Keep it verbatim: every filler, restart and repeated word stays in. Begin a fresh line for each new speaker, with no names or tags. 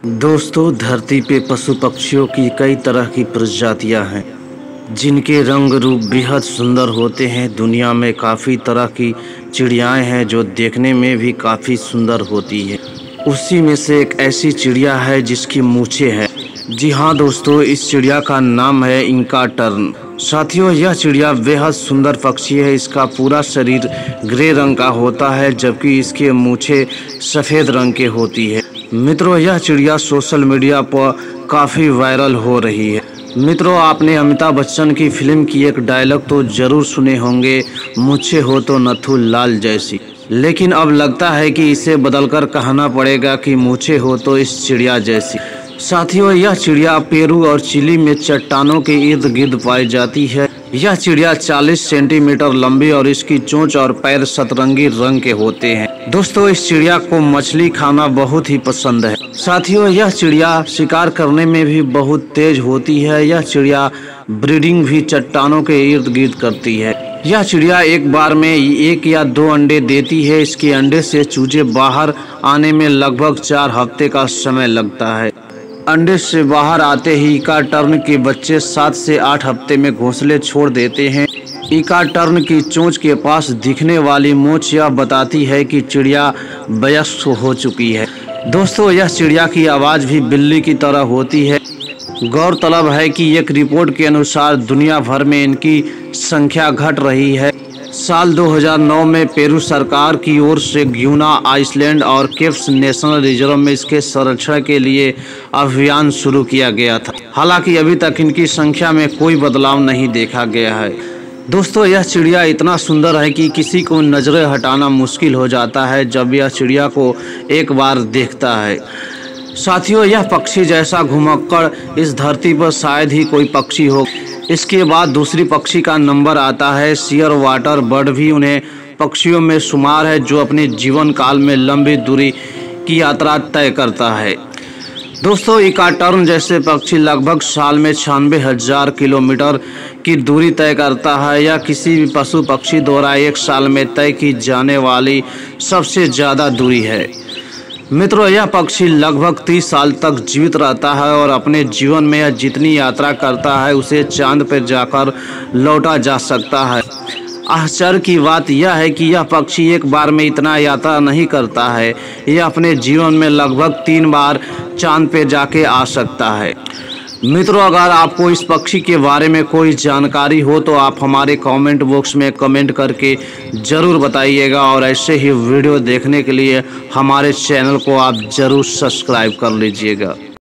दोस्तों, धरती पे पशु पक्षियों की कई तरह की प्रजातियां हैं जिनके रंग रूप बेहद सुंदर होते हैं। दुनिया में काफ़ी तरह की चिड़ियाएं हैं जो देखने में भी काफ़ी सुंदर होती है। उसी में से एक ऐसी चिड़िया है जिसकी मूछें हैं। जी हाँ दोस्तों, इस चिड़िया का नाम है इंका टर्न। साथियों, यह चिड़िया बेहद सुंदर पक्षी है। इसका पूरा शरीर ग्रे रंग का होता है जबकि इसके मूछें सफ़ेद रंग के होती है। मित्रों, यह चिड़िया सोशल मीडिया पर काफ़ी वायरल हो रही है। मित्रों, आपने अमिताभ बच्चन की फिल्म की एक डायलॉग तो ज़रूर सुने होंगे, मूछें हो तो नथु लाल जैसी। लेकिन अब लगता है कि इसे बदलकर कहना पड़ेगा कि मूछें हो तो इस चिड़िया जैसी। साथियों, यह चिड़िया पेरू और चिली में चट्टानों के इर्द गिर्द पाई जाती है। यह चिड़िया चालीस सेंटीमीटर लंबी और इसकी चोंच और पैर सतरंगी रंग के होते हैं। दोस्तों, इस चिड़िया को मछली खाना बहुत ही पसंद है। साथियों, यह चिड़िया शिकार करने में भी बहुत तेज होती है। यह चिड़िया ब्रीडिंग भी चट्टानों के इर्द गिर्द करती है। यह चिड़िया एक बार में एक या दो अंडे देती है। इसके अंडे से चूजे बाहर आने में लगभग चार हफ्ते का समय लगता है। अंडे से बाहर आते ही इंका टर्न के बच्चे सात से आठ हफ्ते में घोंसले छोड़ देते हैं। इंका टर्न की चोंच के पास दिखने वाली मूंछ यह बताती है कि चिड़िया वयस्क हो चुकी है। दोस्तों, यह चिड़िया की आवाज़ भी बिल्ली की तरह होती है। गौरतलब है कि एक रिपोर्ट के अनुसार दुनिया भर में इनकी संख्या घट रही है। साल दो हज़ार नौ में पेरू सरकार की ओर से ग्यूना आइसलैंड और केप्स नेशनल रिजर्व में इसके संरक्षण के लिए अभियान शुरू किया गया था। हालांकि अभी तक इनकी संख्या में कोई बदलाव नहीं देखा गया है। दोस्तों, यह चिड़िया इतना सुंदर है कि किसी को नज़रें हटाना मुश्किल हो जाता है जब यह चिड़िया को एक बार देखता है। साथियों, यह पक्षी जैसा घुमक्कड़ इस धरती पर शायद ही कोई पक्षी हो। इसके बाद दूसरी पक्षी का नंबर आता है शेयर वाटर बर्ड। भी उन्हें पक्षियों में शुमार है जो अपने जीवन काल में लंबी दूरी की यात्रा तय करता है। दोस्तों, इंका टर्न जैसे पक्षी लगभग साल में छियानवे हजार किलोमीटर की दूरी तय करता है। यह किसी भी पशु पक्षी द्वारा एक साल में तय की जाने वाली सबसे ज़्यादा दूरी है। मित्रों, यह पक्षी लगभग तीस साल तक जीवित रहता है और अपने जीवन में यह जितनी यात्रा करता है उसे चांद पर जाकर लौटा जा सकता है। आश्चर्य की बात यह है कि यह पक्षी एक बार में इतना यात्रा नहीं करता है। यह अपने जीवन में लगभग तीन बार चांद पे जाके आ सकता है। मित्रों, अगर आपको इस पक्षी के बारे में कोई जानकारी हो तो आप हमारे कमेंट बॉक्स में कमेंट करके ज़रूर बताइएगा। और ऐसे ही वीडियो देखने के लिए हमारे चैनल को आप ज़रूर सब्सक्राइब कर लीजिएगा।